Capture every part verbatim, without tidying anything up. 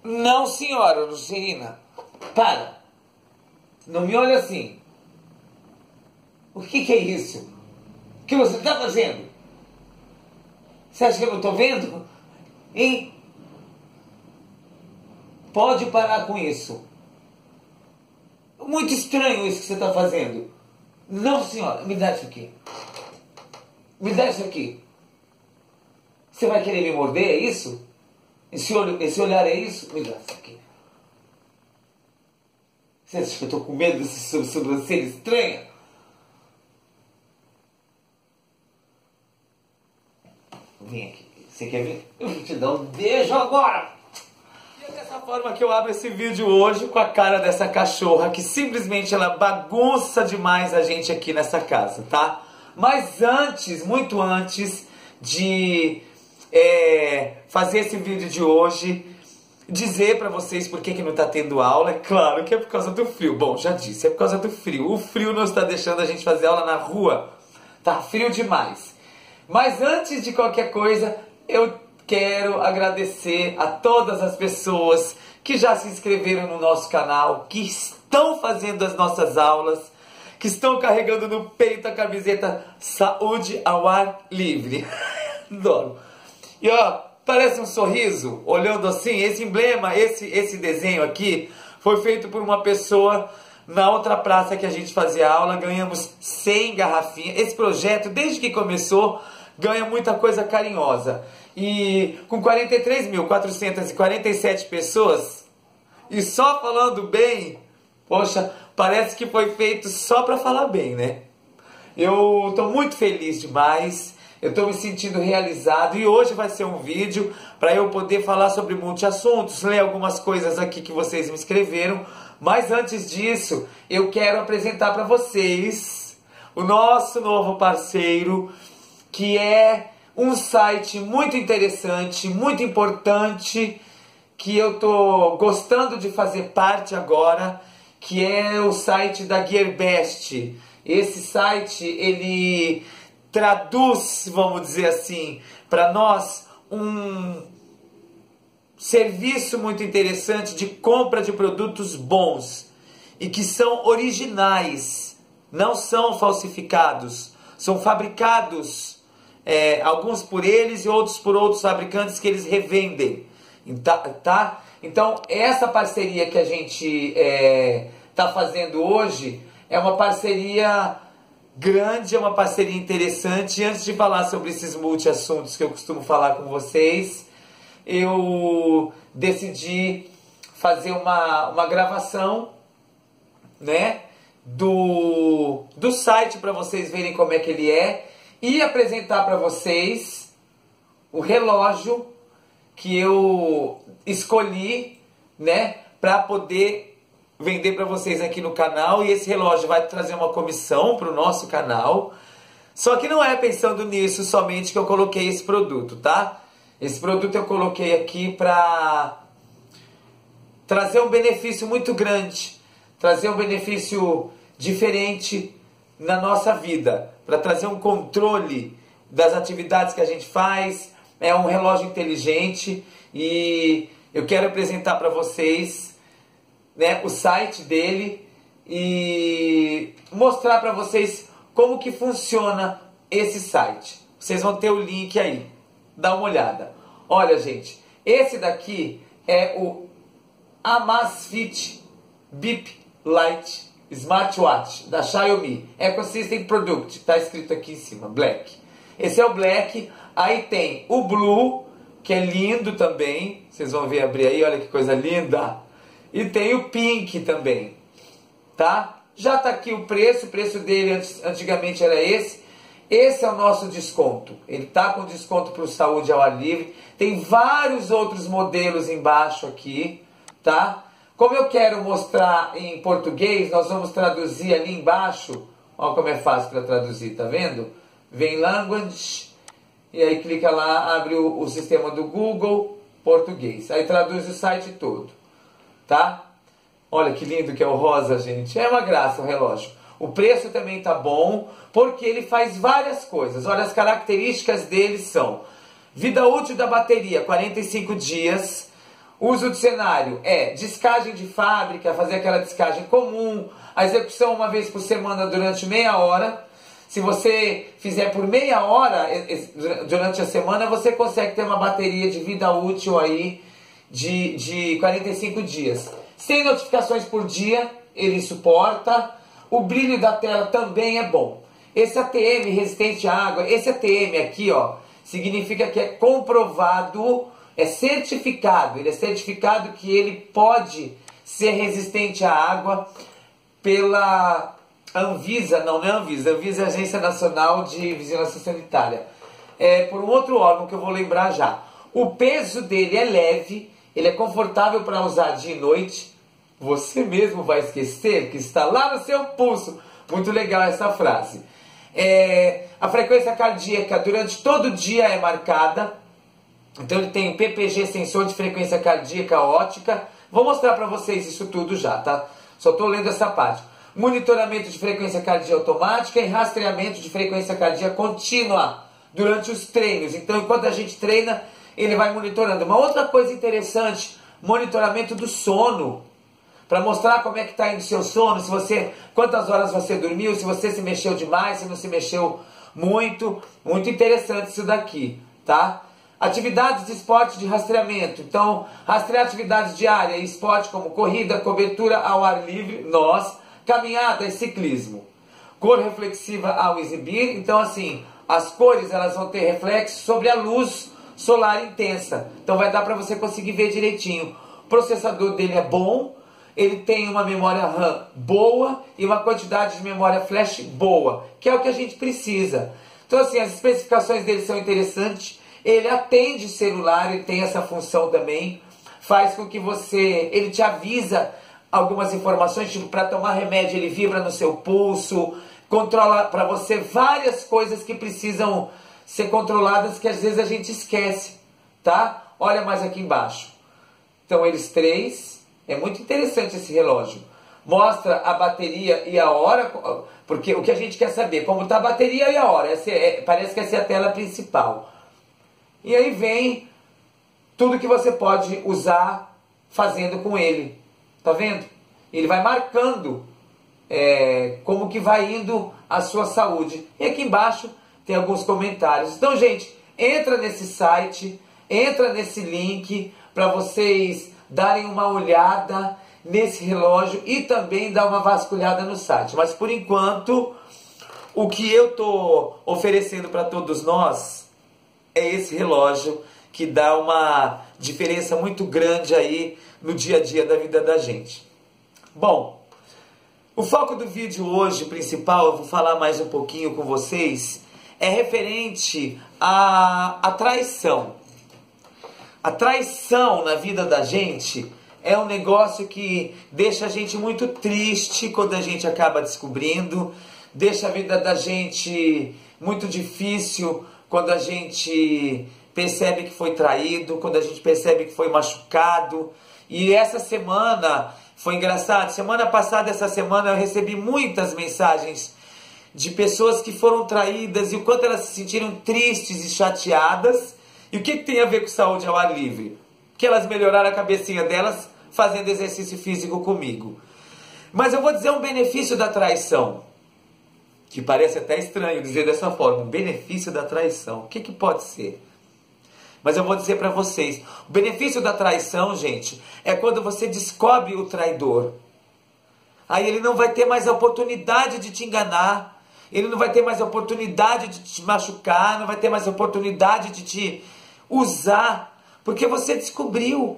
Não, senhora Lucerina. Para. Não me olhe assim. O que, que é isso? O que você está fazendo? Você acha que eu não estou vendo? Hein? Pode parar com isso. Muito estranho isso que você está fazendo. Não, senhora. Me dá isso aqui. Me dá isso aqui. Você vai querer me morder, é isso? Esse, olho, esse olhar é isso? Me dá isso aqui. Você acha que eu estou com medo desse sobrancelha estranha? Vem aqui. Você quer ver? Eu vou te dar um beijo agora! E é dessa forma que eu abro esse vídeo hoje com a cara dessa cachorra que simplesmente ela bagunça demais a gente aqui nessa casa, tá? Mas antes, muito antes de é, fazer esse vídeo de hoje, dizer pra vocês por que, que não tá tendo aula. É claro que é por causa do frio. Bom, já disse, é por causa do frio. O frio não está deixando a gente fazer aula na rua. Tá frio demais. Mas antes de qualquer coisa, eu quero agradecer a todas as pessoas que já se inscreveram no nosso canal, que estão fazendo as nossas aulas, que estão carregando no peito a camiseta Saúde ao Ar Livre. Adoro. E ó, parece um sorriso, olhando assim, esse emblema, esse, esse desenho aqui, foi feito por uma pessoa na outra praça que a gente fazia aula. Ganhamos cem garrafinhas. Esse projeto, desde que começou, ganha muita coisa carinhosa. E com quarenta e três mil quatrocentas e quarenta e sete pessoas, e só falando bem, poxa, parece que foi feito só para falar bem, né? Eu tô muito feliz demais. Eu estou me sentindo realizado e hoje vai ser um vídeo para eu poder falar sobre multi-assuntos, ler algumas coisas aqui que vocês me escreveram. Mas antes disso, eu quero apresentar para vocês o nosso novo parceiro, que é um site muito interessante, muito importante, que eu estou gostando de fazer parte agora, que é o site da Gearbest. Esse site, ele traduz, vamos dizer assim, para nós um serviço muito interessante de compra de produtos bons e que são originais, não são falsificados, são fabricados, é, alguns por eles e outros por outros fabricantes que eles revendem, tá? Então essa parceria que a gente está é, fazendo hoje é uma parceria grande, é uma parceria interessante. E antes de falar sobre esses multi-assuntos que eu costumo falar com vocês, eu decidi fazer uma, uma gravação, né, do, do site para vocês verem como é que ele é e apresentar para vocês o relógio que eu escolhi, né, para poder vender para vocês aqui no canal. E esse relógio vai trazer uma comissão para o nosso canal. Só que não é pensando nisso somente que eu coloquei esse produto, tá? Esse produto eu coloquei aqui para trazer um benefício muito grande, trazer um benefício diferente na nossa vida, para trazer um controle das atividades que a gente faz. É um relógio inteligente e eu quero apresentar para vocês, né, o site dele e mostrar para vocês como que funciona esse site. Vocês vão ter o link aí, dá uma olhada. Olha, gente, esse daqui é o Amazfit Bip Lite Smartwatch da Xiaomi Ecosystem Product, tá escrito aqui em cima, Black. Esse é o Black. Aí tem o Blue, que é lindo também, vocês vão ver abrir aí, olha que coisa linda. E tem o Pink também, tá? Já tá aqui o preço, o preço dele antigamente era esse. Esse é o nosso desconto. Ele tá com desconto para o Saúde ao Ar Livre. Tem vários outros modelos embaixo aqui, tá? Como eu quero mostrar em português, nós vamos traduzir ali embaixo. Olha como é fácil para traduzir, tá vendo? Vem Language, e aí clica lá, abre o, o sistema do Google, português. Aí traduz o site todo. Tá? Olha que lindo que é o rosa, gente. É uma graça o relógio. O preço também tá bom, porque ele faz várias coisas. Olha, as características dele são: vida útil da bateria, quarenta e cinco dias. Uso do cenário é descagem de fábrica, fazer aquela descagem comum, a execução uma vez por semana durante meia hora. Se você fizer por meia hora durante a semana, você consegue ter uma bateria de vida útil aí de, de quarenta e cinco dias. Sem notificações por dia, ele suporta. O brilho da tela também é bom. Esse A T M resistente à água, esse A T M aqui, ó, significa que é comprovado, é certificado, ele é certificado que ele pode ser resistente à água pela Anvisa, não, não é Anvisa, Anvisa é a Agência Nacional de Vigilância Sanitária. É por um outro órgão que eu vou lembrar já. O peso dele é leve, ele é confortável para usar dia e noite. Você mesmo vai esquecer que está lá no seu pulso. Muito legal essa frase. É, a frequência cardíaca durante todo o dia é marcada. Então ele tem P P G, sensor de frequência cardíaca ótica. Vou mostrar para vocês isso tudo já, tá? Só estou lendo essa parte. Monitoramento de frequência cardíaca automática e rastreamento de frequência cardíaca contínua durante os treinos. Então, enquanto a gente treina, ele vai monitorando. Uma outra coisa interessante, monitoramento do sono. Para mostrar como é que está indo o seu sono, se você, quantas horas você dormiu, se você se mexeu demais, se não se mexeu muito. Muito interessante isso daqui, tá? Atividades de esporte de rastreamento. Então, rastrear atividades diárias e esporte como corrida, cobertura ao ar livre, nós, caminhada e ciclismo. Cor reflexiva ao exibir. Então, assim, as cores elas vão ter reflexo sobre a luz solar intensa. Então, vai dar para você conseguir ver direitinho. O processador dele é bom. Ele tem uma memória RAM boa e uma quantidade de memória flash boa, que é o que a gente precisa. Então, assim, as especificações dele são interessantes. Ele atende celular, ele tem essa função também. Faz com que você... Ele te avisa algumas informações, tipo, para tomar remédio, ele vibra no seu pulso. Controla para você várias coisas que precisam ser controladas, que às vezes a gente esquece, tá? Olha mais aqui embaixo. Então, eles três... É muito interessante esse relógio. Mostra a bateria e a hora, porque o que a gente quer saber, como está a bateria e a hora. Essa é, parece que essa é a tela principal. E aí vem tudo que você pode usar fazendo com ele. Tá vendo? Ele vai marcando é, como que vai indo a sua saúde. E aqui embaixo tem alguns comentários. Então, gente, entra nesse site, entra nesse link para vocês darem uma olhada nesse relógio e também dar uma vasculhada no site. Mas por enquanto, o que eu estou oferecendo para todos nós é esse relógio que dá uma diferença muito grande aí no dia a dia da vida da gente. Bom, o foco do vídeo hoje principal, eu vou falar mais um pouquinho com vocês, é referente à, à traição. A traição na vida da gente é um negócio que deixa a gente muito triste quando a gente acaba descobrindo, deixa a vida da gente muito difícil quando a gente percebe que foi traído, quando a gente percebe que foi machucado. E essa semana foi engraçado, semana passada, essa semana eu recebi muitas mensagens de pessoas que foram traídas e o quanto elas se sentiram tristes e chateadas. E o que, que tem a ver com saúde ao ar livre? Que elas melhoraram a cabecinha delas fazendo exercício físico comigo. Mas eu vou dizer um benefício da traição, que parece até estranho dizer dessa forma, um benefício da traição. O que, que pode ser? Mas eu vou dizer para vocês, o benefício da traição, gente, é quando você descobre o traidor. Aí ele não vai ter mais a oportunidade de te enganar, ele não vai ter mais a oportunidade de te machucar, não vai ter mais a oportunidade de te usar, porque você descobriu.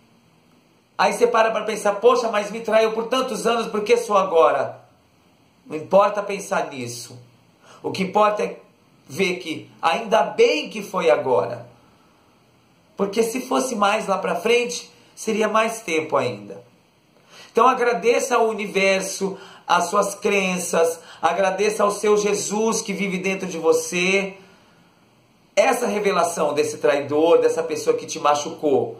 Aí você para para pensar, poxa, mas me traiu por tantos anos, por que só agora? Não importa pensar nisso. O que importa é ver que ainda bem que foi agora. Porque se fosse mais lá para frente, seria mais tempo ainda. Então agradeça ao universo, às suas crenças, agradeça ao seu Jesus que vive dentro de você. Essa revelação desse traidor, dessa pessoa que te machucou.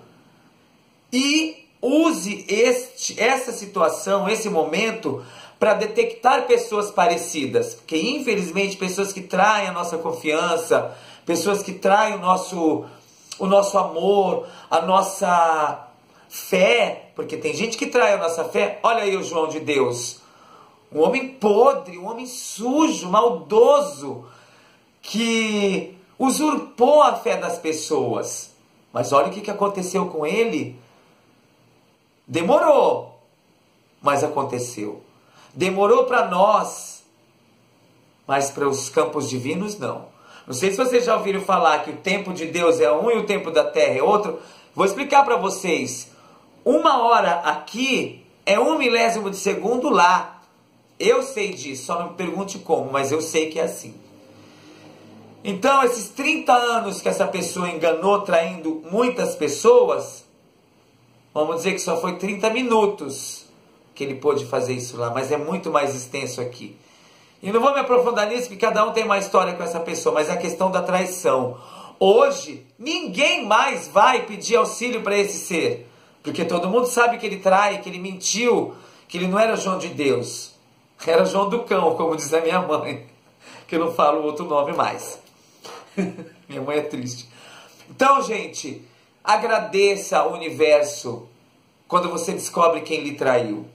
E use este, essa situação, esse momento, para detectar pessoas parecidas. Porque, infelizmente, pessoas que traem a nossa confiança, pessoas que traem o nosso, o nosso amor, a nossa, fé, porque tem gente que trai a nossa fé. Olha aí o João de Deus, um homem podre, um homem sujo, maldoso, que usurpou a fé das pessoas. Mas olha o que aconteceu com ele. Demorou, mas aconteceu. Demorou para nós, mas para os campos divinos não. Não sei se vocês já ouviram falar que o tempo de Deus é um e o tempo da terra é outro. Vou explicar para vocês. Uma hora aqui é um milésimo de segundo lá. Eu sei disso, só não me pergunte como, mas eu sei que é assim. Então, esses trinta anos que essa pessoa enganou, traindo muitas pessoas, vamos dizer que só foi trinta minutos que ele pôde fazer isso lá, mas é muito mais extenso aqui. E não vou me aprofundar nisso, porque cada um tem uma história com essa pessoa, mas é a questão da traição. Hoje, ninguém mais vai pedir auxílio para esse ser, porque todo mundo sabe que ele trai, que ele mentiu, que ele não era João de Deus, era João do Cão, como diz a minha mãe, que eu não falo outro nome mais. Minha mãe é triste. Então, gente, agradeça ao universo quando você descobre quem lhe traiu.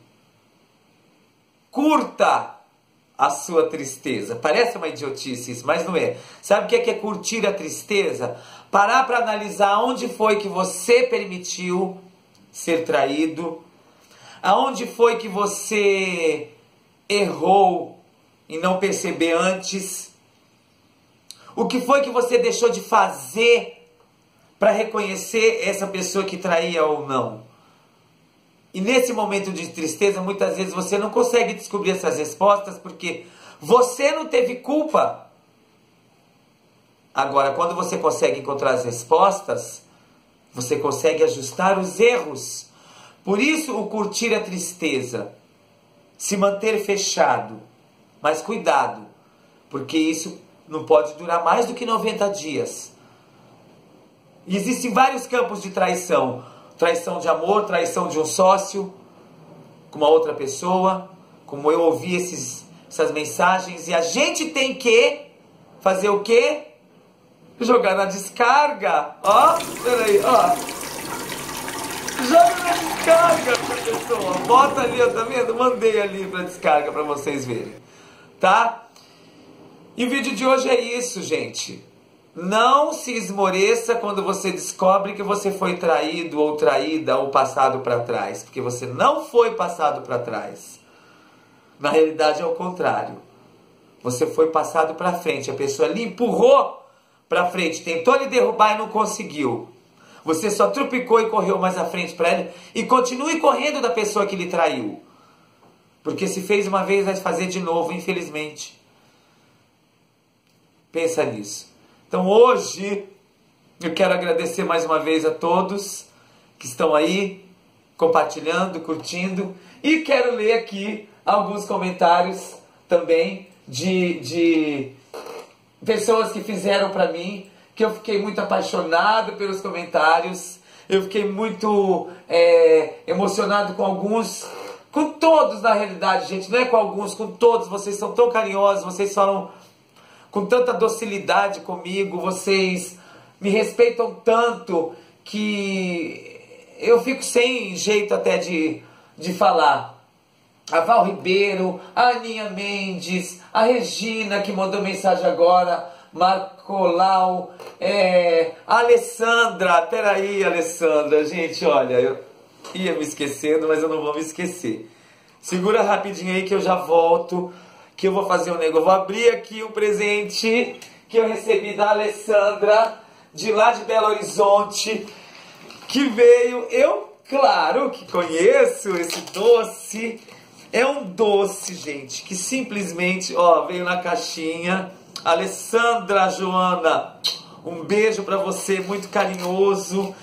Curta a sua tristeza. Parece uma idiotice isso, mas não é. Sabe o que é, que é curtir a tristeza? Parar para analisar onde foi que você permitiu ser traído, aonde foi que você errou e não perceber antes, o que foi que você deixou de fazer para reconhecer essa pessoa que traía ou não. E nesse momento de tristeza, muitas vezes você não consegue descobrir essas respostas porque você não teve culpa. Agora, quando você consegue encontrar as respostas, você consegue ajustar os erros. Por isso, o curtir a tristeza, se manter fechado. Mas cuidado, porque isso não pode durar mais do que noventa dias. E existem vários campos de traição. Traição de amor, traição de um sócio com uma outra pessoa, como eu ouvi esses, essas mensagens, e a gente tem que fazer o quê? Jogar na descarga. Ó, peraí, ó. Joga na descarga, pessoa. Bota ali, ó, tá vendo? Mandei ali pra descarga pra vocês verem. Tá? E o vídeo de hoje é isso, gente. Não se esmoreça quando você descobre que você foi traído ou traída ou passado para trás. Porque você não foi passado para trás. Na realidade é o contrário. Você foi passado para frente. A pessoa lhe empurrou para frente. Tentou lhe derrubar e não conseguiu. Você só trupicou e correu mais à frente para ela. E continue correndo da pessoa que lhe traiu. Porque se fez uma vez, vai fazer de novo, infelizmente. Pensa nisso. Então hoje eu quero agradecer mais uma vez a todos que estão aí compartilhando, curtindo, e quero ler aqui alguns comentários também de, de pessoas que fizeram para mim, que eu fiquei muito apaixonado pelos comentários, eu fiquei muito é, emocionado com alguns, com todos na realidade, gente, não é com alguns, com todos. Vocês são tão carinhosos, vocês falam com tanta docilidade comigo, vocês me respeitam tanto que eu fico sem jeito até de, de falar. A Val Ribeiro, a Aninha Mendes, a Regina que mandou mensagem agora, Marcolau, é, a Alessandra, peraí Alessandra, gente, olha, eu ia me esquecendo, mas eu não vou me esquecer. Segura rapidinho aí que eu já volto. Que eu vou fazer um negócio. Eu vou abrir aqui um presente que eu recebi da Alessandra, de lá de Belo Horizonte, que veio. Eu, claro, que conheço esse doce. É um doce, gente, que simplesmente, ó, veio na caixinha. Alessandra, Joana, um beijo pra você, muito carinhoso.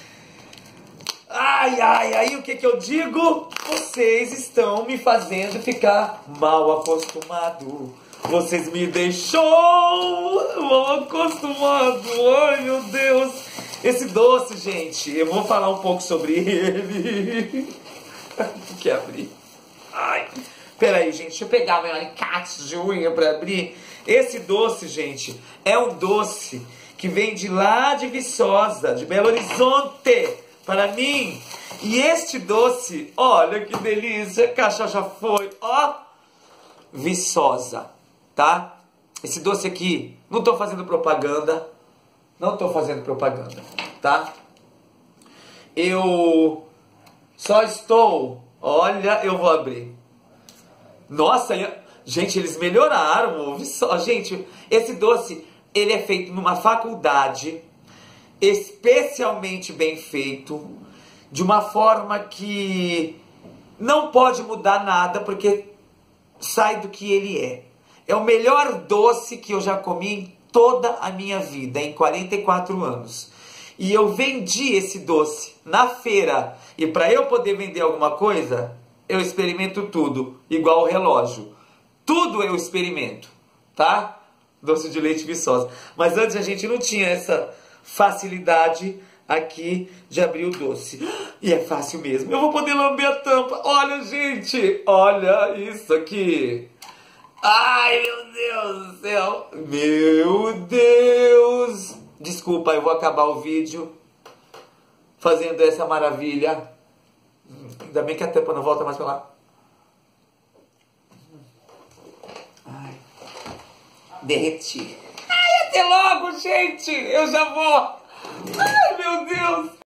Ai, ai, aí o que que eu digo? Vocês estão me fazendo ficar mal acostumado. Vocês me deixou mal acostumado. Ai, meu Deus. Esse doce, gente, eu vou falar um pouco sobre ele. Quer abrir? Ai, peraí, gente, deixa eu pegar meu alicate de unha pra abrir. Esse doce, gente, é um doce que vem de lá de Viçosa, de Belo Horizonte. para mim. E este doce, olha que delícia, a caixa já foi, ó, Viçosa, tá? Esse doce aqui, não tô fazendo propaganda, não tô fazendo propaganda, tá? Eu só estou, olha, eu vou abrir. Nossa, gente, eles melhoraram o Viçosa. Gente, esse doce, ele é feito numa faculdade, especialmente bem feito, de uma forma que não pode mudar nada, porque sai do que ele é. É o melhor doce que eu já comi em toda a minha vida, em quarenta e quatro anos. E eu vendi esse doce na feira. E para eu poder vender alguma coisa, eu experimento tudo, igual o relógio. Tudo eu experimento, tá? Doce de leite Viçosa. Mas antes a gente não tinha essa facilidade aqui de abrir o doce. E é fácil mesmo. Eu vou poder lamber a tampa. Olha, gente. Olha isso aqui. Ai, meu Deus do céu. Meu Deus. Desculpa, eu vou acabar o vídeo fazendo essa maravilha. Ainda bem que a tampa não volta mais pra lá. Ai. Derreti. Ai, até logo, gente. Eu já vou. Ai, meu Deus.